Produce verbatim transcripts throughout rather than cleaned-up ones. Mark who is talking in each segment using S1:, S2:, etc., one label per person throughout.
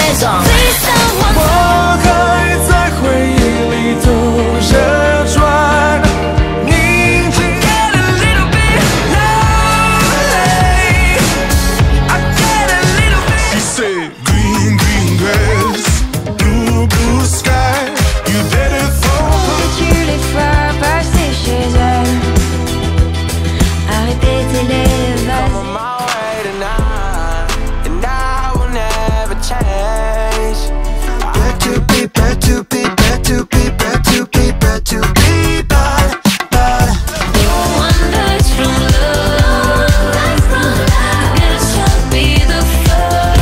S1: 那种。
S2: 我还在回忆里兜着转，宁静。Get a little bit lonely. I get a little bit.
S3: She said, green, green grass, blue, blue sky. You did it for
S4: Et tu les feras passer chez elle. Arrêtez les vases.
S2: I'm on my way tonight, and I will never change. Bad to be, bad to be, bad to be, bad to be, bad to be, bad, bad.
S4: One night from love, it shall be the first.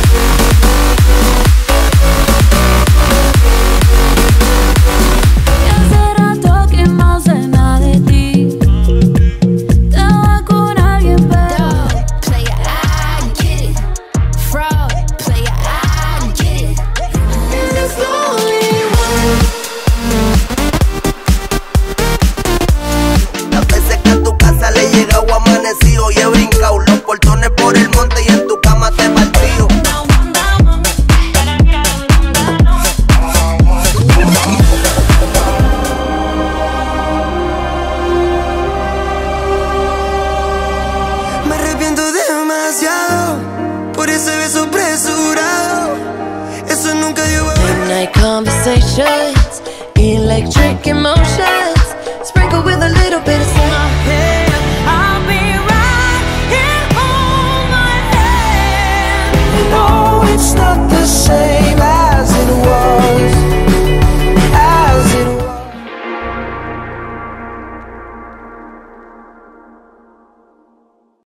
S4: Y hace rato que no sé nada de ti. Estaba con alguien, pero player, I get it. Fraud, player, I get it. This is the only one.
S5: Las veces que a tu casa le he llegado amanecido y he brincado los portones por el monte y en tu cama te partido.
S2: Me arrepiento demasiado por ese beso apresurado. Eso nunca llevó a...
S1: Midnight conversations, electric emotions.